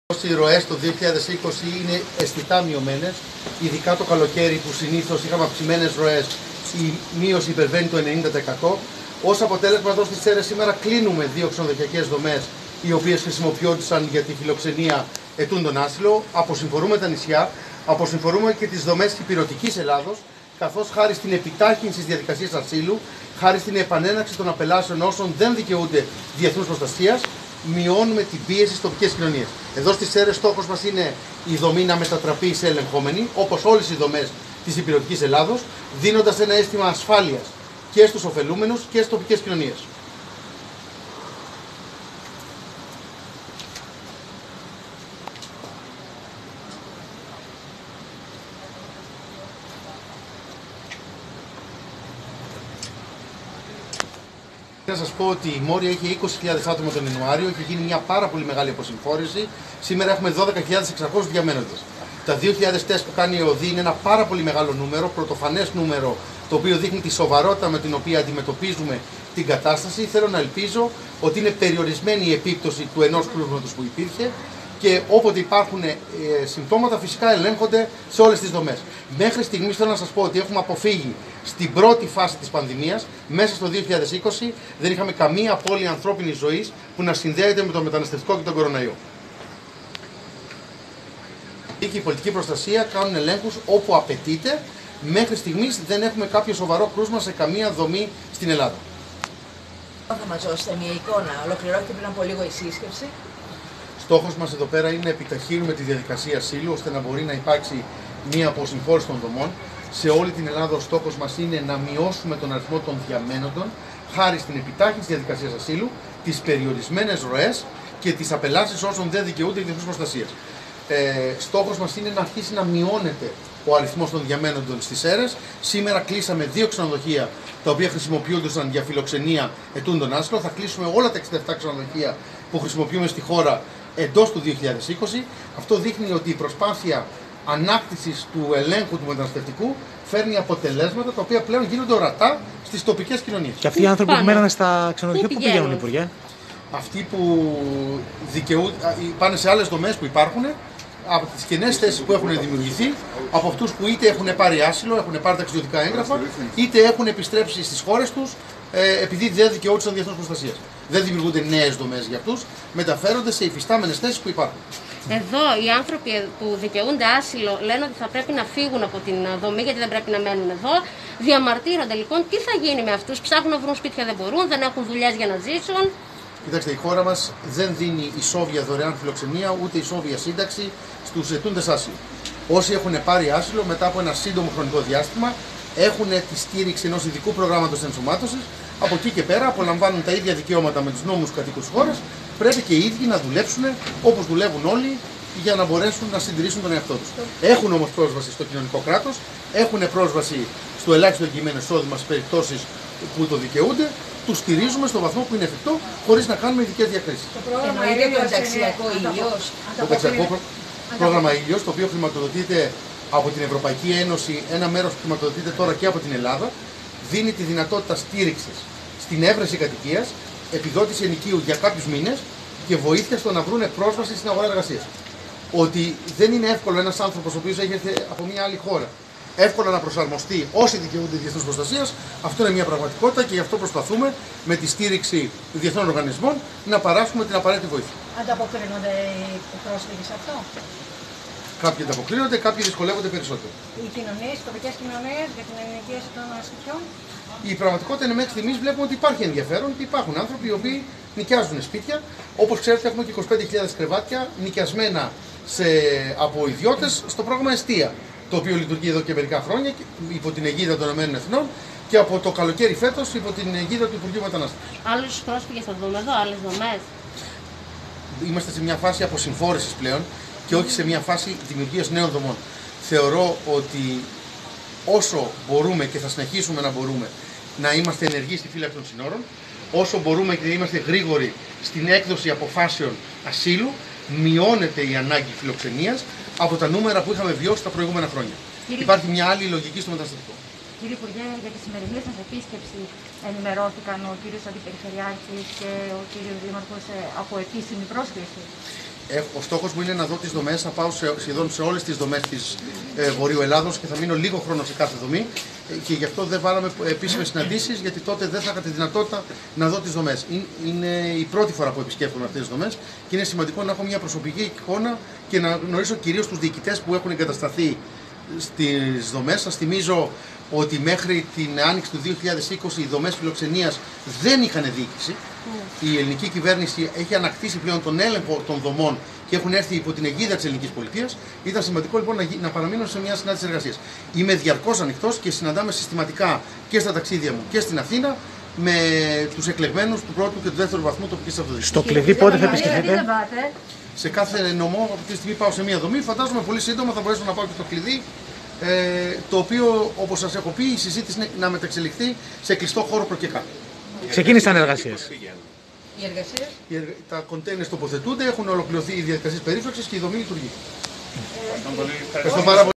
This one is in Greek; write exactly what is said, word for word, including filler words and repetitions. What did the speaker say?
Οι ροές το δύο χιλιάδες είκοσι είναι αισθητά μειωμένες, ειδικά το καλοκαίρι που συνήθως είχαμε αυξημένες ροές, η μείωση υπερβαίνει το ενενήντα τοις εκατό. Ως αποτέλεσμα, εδώ στις Σέρρες σήμερα κλείνουμε δύο ξενοδοχειακές δομές, οι οποίες χρησιμοποιούνταν για τη φιλοξενία ετούντων άσυλο. Αποσυμφορούμε τα νησιά, αποσυμφορούμε και τις δομές της υπηρετικής Ελλάδος, καθώς χάρη στην επιτάχυνση της διαδικασίας ασύλου, χάρη στην επανέναξη των απελάσεων όσων δεν δικαιούνται διεθνούς προστασίας, μειώνουμε την πίεση στις τοπικές κοινωνίες. Εδώ στις Σέρρες στόχος μας είναι η δομή να μετατραπεί σε ελεγχόμενη, όπως όλες οι δομές της υπηρετικής Ελλάδος, δίνοντας ένα αίσθημα ασφάλειας και στους ωφελούμενους και στις τοπικές κοινωνίες. Να σας πω ότι η Μόρια είχε είκοσι χιλιάδες άτομα τον Ιανουάριο, έχει γίνει μια πάρα πολύ μεγάλη αποσυμφόρηση. Σήμερα έχουμε δώδεκα χιλιάδες εξακόσιους διαμένοντες. Τα δύο χιλιάδες τεστ που κάνει η ΟΔΗ είναι ένα πάρα πολύ μεγάλο νούμερο, πρωτοφανές νούμερο, το οποίο δείχνει τη σοβαρότητα με την οποία αντιμετωπίζουμε την κατάσταση. Θέλω να ελπίζω ότι είναι περιορισμένη η επίπτωση του ενός κρούσματος που υπήρχε και όποτε υπάρχουν ε, συμπτώματα φυσικά ελέγχονται σε όλες τις δομές. Μέχρι στιγμής θέλω να σας πω ότι έχουμε αποφύγει στην πρώτη φάση της πανδημίας, μέσα στο δύο χιλιάδες είκοσι, δεν είχαμε καμία απώλεια ανθρώπινης ζωής που να συνδέεται με το μεταναστευτικό και τον κοροναϊό. Και η πολιτική προστασία κάνουν ελέγχους όπου απαιτείται. Μέχρι στιγμής δεν έχουμε κάποιο σοβαρό κρούσμα σε καμία δομή στην Ελλάδα. Θα μας δώσετε μια εικόνα. Ολοκληρώθηκε πριν από λίγο η σύσκεψη. Στόχος μας εδώ πέρα είναι να επιταχύνουμε τη διαδικασία ασύλου ώστε να μπορεί να υπάρξει μια αποσυμφόρηση των δομών. Σε όλη την Ελλάδα ο στόχος μας είναι να μειώσουμε τον αριθμό των διαμένοντων χάρη στην επιτάχυνση της διαδικασίας ασύλου, τις περιορισμένες ροές και τις απελάσεις όσων δεν δικαιούνται διεθνούς προστασίας. Ε, στόχος μας είναι να αρχίσει να μειώνεται ο αριθμός των διαμένοντων στις Σέρρες. Σήμερα κλείσαμε δύο ξενοδοχεία τα οποία χρησιμοποιούνταν για φιλοξενία ετούντων άσυλο. Θα κλείσουμε όλα τα εξήντα επτά ξενοδοχεία που χρησιμοποιούμε στη χώρα εντός του δύο χιλιάδες είκοσι. Αυτό δείχνει ότι η προσπάθεια ανάκτησης του ελέγχου του μεταναστευτικού φέρνει αποτελέσματα τα οποία πλέον γίνονται ορατά στις τοπικές κοινωνίες. Και αυτοί οι άνθρωποι που μένανε στα ξενοδοχεία πού πηγαίνουν, Υπουργέ? Αυτοί που δικαιούν, πάνε σε άλλες δομές που υπάρχουν, από τις κενές θέσεις που έχουν δημιουργηθεί, από αυτούς που είτε έχουν πάρει άσυλο, έχουν πάρει ταξιδιωτικά έγγραφα, είτε έχουν επιστρέψει στις χώρες τους ε, επειδή δεν δικαιούνται διεθνούς προστασίας. Δεν δημιουργούνται νέες δομές για αυτούς, μεταφέρονται σε υφιστάμενες θέσεις που υπάρχουν. Εδώ οι άνθρωποι που δικαιούνται άσυλο λένε ότι θα πρέπει να φύγουν από την δομή γιατί δεν πρέπει να μένουν εδώ. Διαμαρτύρονται λοιπόν τι θα γίνει με αυτούς, ψάχνουν να βρουν σπίτια, δεν μπορούν, δεν έχουν δουλειές για να ζήσουν. Κοιτάξτε, η χώρα μας δεν δίνει ισόβια δωρεάν φιλοξενία ούτε ισόβια σύνταξη στους ετούντες άσυλο. Όσοι έχουν πάρει άσυλο μετά από ένα σύντομο χρονικό διάστημα έχουν τη στήριξη ενός ειδικού προγράμματος ενσωμάτωσης. Από εκεί και πέρα απολαμβάνουν τα ίδια δικαιώματα με τους νόμους κατοίκους της χώρας. Πρέπει και οι ίδιοι να δουλέψουν όπως δουλεύουν όλοι για να μπορέσουν να συντηρήσουν τον εαυτό τους. Έχουν όμως πρόσβαση στο κοινωνικό κράτος, έχουν πρόσβαση στο ελάχιστο εγγυημένο εισόδημα στις περιπτώσεις που το δικαιούνται. Τους στηρίζουμε στο βαθμό που είναι εφικτό, χωρίς να κάνουμε ειδικές διακρίσεις. Το πρόγραμμα είναι το ενταξιακό ήλιος. Το ενταξιακό προ... πρόγραμμα ήλιος, το οποίο χρηματοδοτείται από την Ευρωπαϊκή Ένωση, ένα μέρος που χρηματοδοτείται τώρα και από την Ελλάδα, δίνει τη δυνατότητα στήριξης στην έβρεση κατοικίας, επιδότηση ενοικίου για κάποιους μήνες και βοήθεια στο να βρουν πρόσβαση στην αγορά εργασίας. Ότι δεν είναι εύκολο ένας άνθρωπος ο οποίος έχει έρθει από μια άλλη χώρα εύκολα να προσαρμοστεί όσοι δικαιούνται διεθνούς προστασίας, αυτό είναι μια πραγματικότητα και γι' αυτό προσπαθούμε με τη στήριξη διεθνών οργανισμών να παράσχουμε την απαραίτητη βοήθεια. Ανταποκρίνονται οι πρόσφυγες σε αυτό? Κάποιοι ανταποκρίνονται, κάποιοι δυσκολεύονται περισσότερο. Οι κοινωνίες, οι τοπικές κοινωνίες για την ενοικίαση των σπιτιών. Η πραγματικότητα είναι μέχρι στιγμής βλέπουμε ότι υπάρχει ενδιαφέρον και υπάρχουν άνθρωποι οι οποίοι νοικιάζουν σπίτια. Όπως ξέρετε, έχουμε και είκοσι πέντε χιλιάδες κρεβάτια νοικιασμένα σε, από ιδιώτες στο πρόγραμμα Εστία, το οποίο λειτουργεί εδώ και μερικά χρόνια υπό την αιγίδα των ΗΠΑ και από το καλοκαίρι φέτος υπό την αιγίδα του Υπουργείου Μετανάστευσης. Άλλους πρόσφυγες θα δούμε εδώ, άλλες δομές. Είμαστε σε μια φάση αποσυμφόρησης πλέον και όχι σε μια φάση δημιουργίας νέων δομών. Θεωρώ ότι όσο μπορούμε και θα συνεχίσουμε να μπορούμε να είμαστε ενεργοί στη φύλαξη των συνόρων, όσο μπορούμε και να είμαστε γρήγοροι στην έκδοση αποφάσεων ασύλου, μειώνεται η ανάγκη φιλοξενίας από τα νούμερα που είχαμε βιώσει τα προηγούμενα χρόνια. Κύριε... Υπάρχει μια άλλη λογική στο μεταναστευτικό. Κύριε Υπουργέ, για τη σημερινή σας επίσκεψη ενημερώθηκαν ο κύριος Αντιπεριφερειάρχης και ο κύριος Δήμαρχος από επίσημη πρόσκληση? Ο στόχος μου είναι να δω τις δομές, θα πάω σε, σχεδόν σε όλες τις δομές της ε, Βορείου Ελλάδος και θα μείνω λίγο χρόνο σε κάθε δομή ε, και γι' αυτό δεν βάλαμε επίσημες συναντήσεις, γιατί τότε δεν θα είχα τη δυνατότητα να δω τις δομές. Είναι, είναι η πρώτη φορά που επισκέφτομαι αυτές τις δομές και είναι σημαντικό να έχω μια προσωπική εικόνα και να γνωρίσω κυρίως τους διοικητές που έχουν εγκατασταθεί στις δομές. Σας θυμίζω ότι μέχρι την άνοιξη του δύο χιλιάδες είκοσι οι δομές φιλοξενίας δεν είχαν διοίκηση. Mm. Η ελληνική κυβέρνηση έχει ανακτήσει πλέον τον έλεγχο των δομών και έχουν έρθει υπό την αιγίδα της ελληνικής πολιτείας. Ήταν σημαντικό λοιπόν να, να παραμείνω σε μια συνάντηση εργασίας. Είμαι διαρκώς ανοιχτός και συναντάμε συστηματικά και στα ταξίδια μου και στην Αθήνα με τους εκλεγμένους του πρώτου και του δεύτερου βαθμού τοπικής αυτοδιοίκησης. Στο κλειδί πότε θα επισκεφτείτε? Σε κάθε νομό, αυτή τη στιγμή πάω σε μία δομή. Φαντάζομαι πολύ σύντομα θα μπορέσω να πάω και στο κλειδί. Ε, το οποίο, όπως σας έχω πει, η συζήτηση είναι να μεταξελιχθεί σε κλειστό χώρο προκεκά. Ξεκίνησαν εργασίες. Οι εργασίες. Τα κοντέινερ τοποθετούνται, έχουν ολοκληρωθεί οι διαδικασίες περίφραξης και η δομή λειτουργεί. Ευχαριστώ πάρα πολύ.